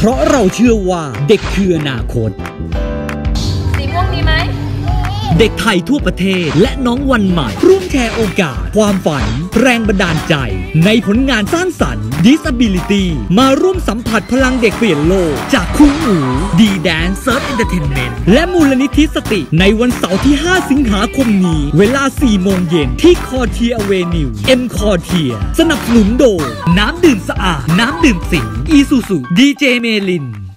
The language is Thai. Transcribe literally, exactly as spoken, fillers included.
เพราะเราเชื่อว่าเด็กคืออนาคตสีม่วงมีไหมเด็กไทยทั่วประเทศและน้องวันใหม่ร่วมแชร์โอกาสความฝันแรงบันดาลใจในผลงานสร้างสรรค์ Disability มาร่วมสัมผัสพลังเด็กเปลี่ยนโลกจากคู่หู ดี Dance Search Entertainment และมูลนิธิสติในวันเสาร์ที่ ห้า สิงหาคมนี้เวลา สี่โมงเย็นที่คอเทียอเวนิว M คอเทียสนับสนุนโดยน้ำดื่มสะอาดน้ำดื่มสิง อีซูซู ดี เจ เมลิน